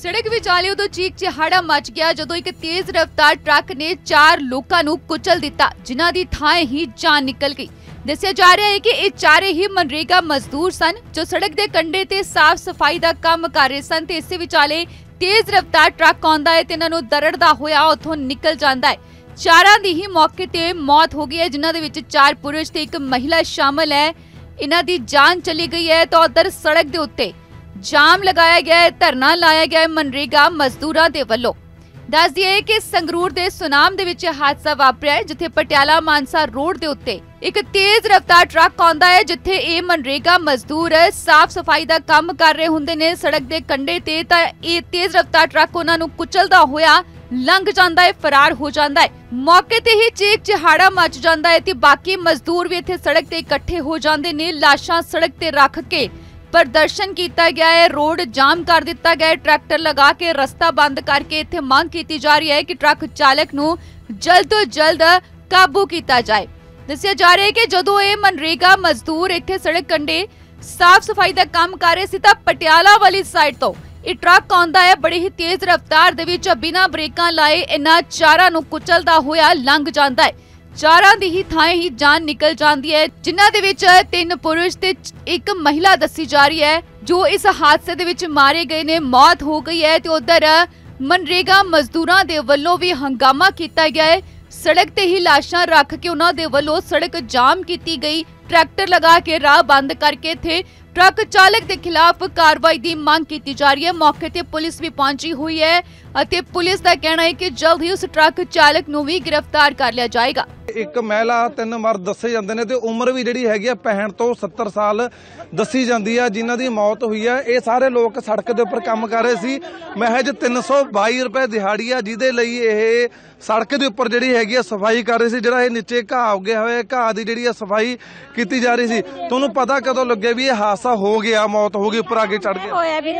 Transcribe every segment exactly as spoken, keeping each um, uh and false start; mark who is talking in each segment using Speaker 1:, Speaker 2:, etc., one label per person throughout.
Speaker 1: सड़क विचाले उदों चीख चिहाड़ा मच गया जदों एक तेज रफ्तार ट्रक ने चार लोगों नूं कुचल दिता, जिन्हां दी थाएं ही जान निकल गई। दस्सिया जा रहा है कि ये चारे ही मनरेगा मजदूर सन जो सड़क के कंढे ते साफ सफाई का काम कर रहे सन। ते इस विचाले तेज रफ्तार ट्रक आउंदा है ते इन्हां नूं दरड़दा होया उत्थों निकल जांदा है। चारां दी ही मौके ते मौत हो गई है, जिन्हां दे विच चार पुरुष ते एक महिला शामिल है। इन्हां दी जान चली गई है। तो उधर सड़क के उत्ते जाम लगाया गया है, धरना लाया गया है मनरेगा मजदूरां दे वल्लों। दस दिए कि संगरूर दे सुनाम दे विच हादसा वापरिया है, जिथे पटियाला मानसा रोड दे उत्ते एक तेज रफ्तार ट्रक आउंदा है, जिथे ये मनरेगा मजदूर साफ सफाई दा काम कर रहे हुंदे ने सड़क दे कंढे ते। तां ये तेज रफ्तार ट्रक उन्हां नूं कुचलदा होया लंघ जांदा है, फरार हो जांदा है। मौके ते ही चीख चिहाड़ा मच जांदा है ते बाकी मजदूर भी इत्थे सड़क ते इकट्ठे हो जांदे ने। लाशां सड़क ते रख के प्रदर्शन किया गया है, रोड जाम कर दिता गया है, ट्रैक्टर लगा के रास्ता बंद करके इत्थे मांग की जा रही है कि ट्रक चालक नूं जल्द तो जल्द काबू किया जाए। दस्सिया जा रहा है कि जदों ये मनरेगा मजदूर इत्थे सड़क कंढे साफ सफाई का काम कर रहे सी तां पटियाला वाली साइड तो ये ट्रक आउंदा है, बड़ी ही तेज रफ्तार दे विच बिना ब्रेकां लाए इन्हां चारां नूं कुचलदा होया लंघ जांदा है। चारां दी ही थाएं ही जान निकल जाती है, जिन्हां दे विच तीन पुरुष ते एक महिला दसी जा रही है जो इस हादसे दे विच मारे गए ने, मौत हो गई है। ते उधर मनरेगा मजदूरां दे वल्लों भी हंगामा किया गया है, सड़क ते ही लाशां रख के उन्हां दे वल्लों सड़क जाम की गई, ट्रैक्टर लगा के राह बंद करके थे ट्रक चालक के खिलाफ कार्रवाई की मांग की जा रही है। मौके ते पुलिस भी पहुंची हुई है अते पुलिस का कहना है कि जल्द ही उस ट्रक चालक नूं भी गिरफ्तार कर लिया जाएगा।
Speaker 2: एक महिला तीन मर्द दसे जाते हैं, उम्र भी जी हैगी पैंठ तो सत्तर साल दसी जाती है, जिन्हों की मौत हुई है। ये सारे लोग सड़क के उपर काम कर रहे सी, महज तीन सौ बाई रुपए दिहाड़ी है, जिदे लई ये सड़क के उपर जी हैगी सफाई कर रहे सी। जो नीचे घाह उगया हुआ घाह की जी सफाई की जा रही सी। तुहानूं पता कदों लगे भी ये हादसा हो गया, मौत हो गई, उपर आगे चढ़ गया?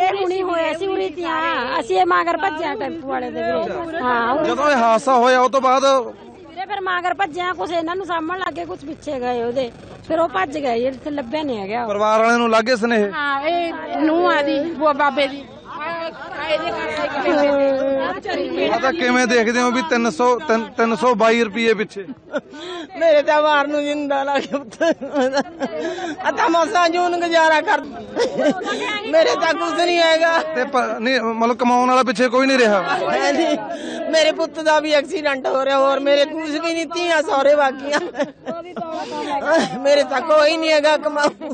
Speaker 2: जदों ये हादसा होया उस तो बाद
Speaker 3: फिर मगर भज्जिया कुछ इन्हां नूं सामण लगे, कुछ पिछे गए ओदे, फिर वो भज गए, इत्थे लभ्या नहीं है।
Speaker 2: परिवार वाले नूं लागे स्नेह?
Speaker 3: हां ए नूं आदी वो बाबे दी
Speaker 2: पता किवें देखदे हो भी तीन सौ तीन सौ बाई रुपये पिछे?
Speaker 4: मेरे तो वार नूं जिंदा लगे अता मसा जून गुजारा कर, मेरे तक कुछ नहीं आएगा।
Speaker 2: मतलब कमाने वाला पिछे कोई नहीं रहा?
Speaker 4: मेरे पुत्र का भी एक्सीडेंट हो रहा और मेरे कुछ भी नहीं, तियां सौरे बाकियां, मेरे तक कोई नहीं है कमाऊ।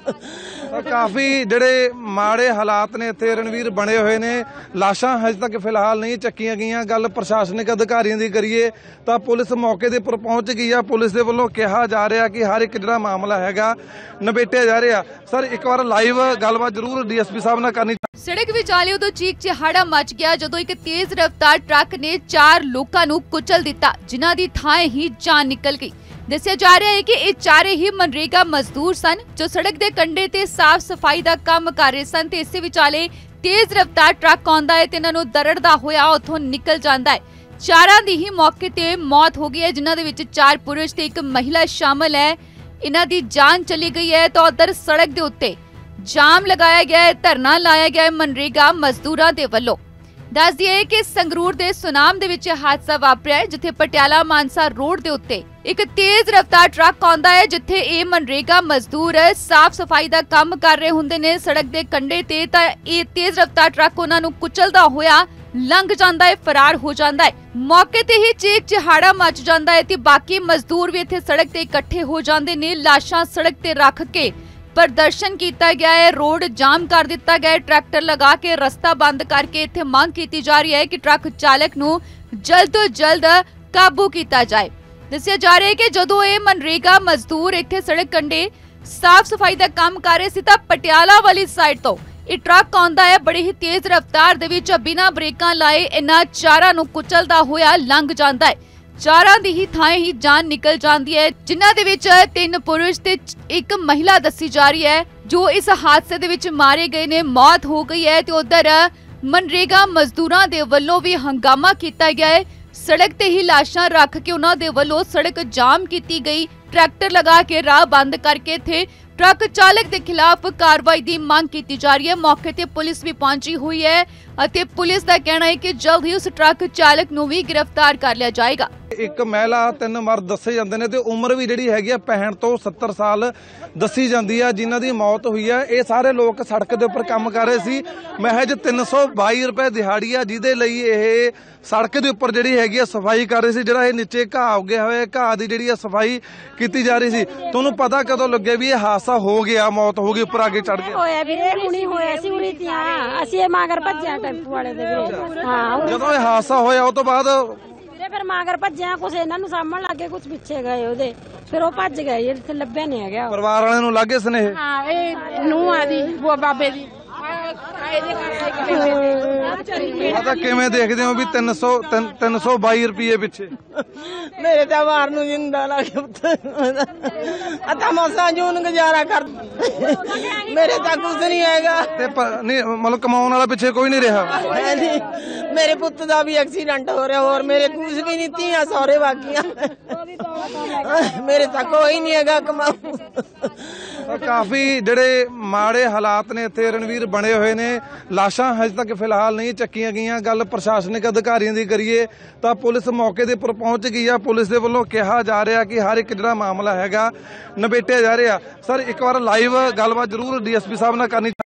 Speaker 2: काफी जेडे माड़े हालात ने इत्थे रणवीर बने हुए ने, लाशां हजे तक फिलहाल नहीं चक्कियां गईयां। गल प्रशासनिक अधिकारियों की करिए तो पुलिस मौके दे पर पहुंच गई है। पुलिस दे वल्लों कहा जा रहा कि हर एक जिहड़ा मामला हैगा नबेटिया जा रहा। सर एक बार लाइव गलबात जरूर डी एस पी साहब नाल करनी।
Speaker 1: सड़क विचाले उदों चीख चिहाड़ा मच गया जदों एक तेज रफ्तार ट्रक ने चार लोगों नूं कुचल दिता, जिन्हां दी थाएं ही जान निकल गई। दस्सिया जा रहा है कि ये चारे ही मनरेगा मजदूर सन जो सड़क के कंढे ते साफ सफाई का काम कर रहे सन। ते इस विचाले तेज रफ्तार ट्रक आउंदा है ते इन्हां नूं दरड़दा होया उत्थों निकल जांदा है। चारां दी ही मौके ते मौत हो गई है, जिन्हां दे विच चार पुरुष ते एक महिला शामिल है। इन्हां दी जान चली गई है। तो उधर सड़क के उत्ते जाम लगाया गया है, धरना लाया गया है मनरेगा मजदूरां दे वल्लों। दस दिए कि संगरूर दे सुनाम दे विच हादसा वापरिया है, जिथे पटियाला मानसा रोड दे उत्ते एक तेज रफ्तार ट्रक आउंदा है, जिथे ये मनरेगा मजदूर साफ सफाई का काम कर रहे हुंदे ने सड़क के कंढे ते। तां ये तेज रफ्तार ट्रक उन्हां नूं कुचलदा होया लंघ जांदा है, फरार हो जांदा है। मौके ते ही चीख चिहाड़ा मच जांदा है ते बाकी मजदूर भी इत्थे सड़क ते इकट्ठे हो जांदे ने। लाशां सड़क ते रख के प्रदर्शन किया गया है, रोड जाम कर दिता गया है, ट्रैक्टर लगा के रास्ता बंद करके इत्थे मांग की जा रही है कि ट्रक चालक नूं जल्द तो जल्द काबू किया जाए। दस्सिया जा रहा है कि जदों ये मनरेगा मजदूर इत्थे सड़क कंढे साफ सफाई का काम कर रहे सी तां पटियाला वाली साइड तो ये ट्रक आउंदा है, बड़ी ही तेज रफ्तार दे विच बिना ब्रेकां लाए इन्हां चारां नूं कुचलदा होया लंघ जांदा है। चारां दी ही थाएं ही जान निकल जाती है, जिन्हां दे विच तीन पुरुष ते एक महिला दसी जा रही है जो इस हादसे दे विच मारे गए ने, मौत हो गई है। ते उधर मनरेगा मजदूरां दे वल्लों भी हंगामा किया गया है, सड़क ते ही लाशां रख के उन्हां दे वल्लों सड़क जाम की गई, ट्रैक्टर लगा के राह बंद करके थे ट्रक चालक के खिलाफ कार्रवाई की मांग की जा रही है। मौके ते पुलिस भी पहुंची हुई है ਅਤੇ ਪੁਲਿਸ ਦਾ ਕਹਿਣਾ ਹੈ ਕਿ ਜਲਦ ਹੀ ਉਸ ਟਰੱਕ ਚਾਲਕ ਨੂੰ ਵੀ ਗ੍ਰਿਫਤਾਰ ਕਰ ਲਿਆ ਜਾਏਗਾ।
Speaker 2: ਇੱਕ ਮਹਿਲਾ ਤਿੰਨ ਮਰਦ ਦੱਸੇ ਜਾਂਦੇ ਨੇ ਤੇ ਉਮਰ ਵੀ ਜਿਹੜੀ ਹੈਗੀ ਆ ਪੈਂਹਠ ਤੋਂ ਸੱਤਰ ਸਾਲ ਦੱਸੀ ਜਾਂਦੀ ਆ ਜਿਨ੍ਹਾਂ ਦੀ ਮੌਤ ਹੋਈ ਆ। ਇਹ ਸਾਰੇ ਲੋਕ ਸੜਕ ਦੇ ਉੱਪਰ ਕੰਮ ਕਰ ਰਹੇ ਸੀ। ਮਹਿਜ ਤਿੰਨ ਸੌ ਬਾਈ ਰੁਪਏ ਦਿਹਾੜੀ ਆ ਜਿਹਦੇ ਲਈ ਇਹ ਸੜਕ ਦੇ ਉੱਪਰ ਜਿਹੜੀ ਹੈਗੀ ਆ ਸਫਾਈ ਕਰ ਰਹੇ ਸੀ। ਜਿਹੜਾ ਇਹ ਨੀਚੇ ਘਾਹ ਉੱਗਿਆ ਹੋਇਆ ਘਾਹ ਦੀ ਜਿਹੜੀ ਆ ਸਫਾਈ ਕੀਤੀ ਜਾ ਰਹੀ ਸੀ। ਤੁਹਾਨੂੰ ਪਤਾ ਕਦੋਂ ਲੱਗਿਆ ਵੀ ਇਹ ਹਾਦਸਾ ਹੋ ਗਿਆ, ਮੌਤ ਹੋ ਗਈ, ਉੱਪਰ ਆ ਕੇ ਚੜ ਗਿਆ?
Speaker 3: ਹੋਇਆ ਵੀਰੇ ਹੁਣੀ ਹੋਇਆ ਸੀ ਉਰੀ ਤੀਆਂ ਅਸੀਂ ਇਹ ਮਾਗਰ ਭੱਜਿਆ ਟੈਂਪੂ ਵਾਲੇ ਦੇ ਵੀਰੇ। ਹਾਂ
Speaker 2: ਜਦੋਂ ਇਹ ਹਾਦਸਾ ਹੋਇਆ ਉਹ ਤੋਂ ਬਾਅਦ
Speaker 3: ਵੀਰੇ ਫਿਰ ਮਾਗਰ ਭੱਜਿਆ ਕੁਛ ਇਹਨਾਂ ਨੂੰ ਸਾਹਮਣ ਲੱਗੇ ਕੁਛ ਪਿੱਛੇ ਗਏ ਉਹਦੇ ਫਿਰ ਉਹ ਭੱਜ ਗਏ ਇੱਥੇ ਲੱਭਿਆ ਨਹੀਂ ਹੈਗਾ।
Speaker 2: ਪਰਿਵਾਰ ਵਾਲਿਆਂ ਨੂੰ ਲੱਗੇ ਸਨੇਹ?
Speaker 5: ਹਾਂ ਇਹ ਨੂੰਹ ਆ ਦੀ ਬੁਆ ਬਾਬੇ ਦੀ
Speaker 2: ਆ ਤਾਂ ਕਿਵੇਂ ਦੇਖਦੇ ਹੋ ਵੀ ਤਿੰਨ ਸੌ ਤਿੰਨ ਸੌ ਬਾਈ ਰੁਪਏ ਪਿੱਛੇ?
Speaker 4: ਮੇਰੇ ਤਾਂ ਵਾਰ ਨੂੰ ਜਿੰਦਾ ਲੱਗ ਅਤਾ ਮਸਾਂ ਜੂਨ ਗੁਜ਼ਾਰਾ ਕਰ ਮੇਰੇ ਤਾਂ ਕੁਝ ਨਹੀਂ ਹੈਗਾ
Speaker 2: ਤੇ ਨਹੀਂ ਮਤਲਬ ਕਮਾਉਣ ਵਾਲਾ ਪਿੱਛੇ ਕੋਈ ਨਹੀਂ ਰਿਹਾ?
Speaker 4: ਮੇਰੇ ਪੁੱਤ ਦਾ ਵੀ ਐਕਸੀਡੈਂਟ ਹੋ ਰਿਹਾ ਹੋਰ ਮੇਰੇ ਕੁਝ ਵੀ ਨਹੀਂ ਧੀਆਂ ਸਹੁਰੇ ਬਾਕੀਆਂ ਮੇਰੇ ਤਾਂ ਕੋਈ ਨਹੀਂ ਹੈਗਾ ਕਮਾਉ।
Speaker 2: ਕਾਫੀ ਜਿਹੜੇ ਮਾੜੇ ਹਾਲਾਤ ਨੇ ਇੱਥੇ ਰਣਵੀਰ ਬਣੇ ਹੋਏ ਨੇ। ਲਾਸ਼ਾਂ ਹਜੇ ਤੱਕ ਫਿਲਹਾਲ ਨਹੀਂ ਚੱਕੀਆਂ ਗਈਆਂ। ਗੱਲ ਪ੍ਰਸ਼ਾਸਨਿਕ ਅਧਿਕਾਰੀਆਂ ਦੀ ਕਰੀਏ ਤਾਂ ਪੁਲਿਸ ਮੌਕੇ ਦੇ ਉੱਪਰ ਪਹੁੰਚ ਗਈ ਆ। ਪੁਲਿਸ ਦੇ ਵੱਲੋਂ ਕਿਹਾ ਜਾ ਰਿਹਾ ਕਿ ਹਰ ਇੱਕ ਜਿਹੜਾ ਮਾਮਲਾ ਹੈਗਾ ਨਿਬੇਟਿਆ ਜਾ ਰਿਹਾ। ਸਰ ਇੱਕ ਵਾਰ ਲਾਈਵ ਗੱਲਬਾਤ ਜ਼ਰੂਰ ਡੀਐਸਪੀ ਸਾਹਿਬ ਨਾਲ ਕਰਨੀ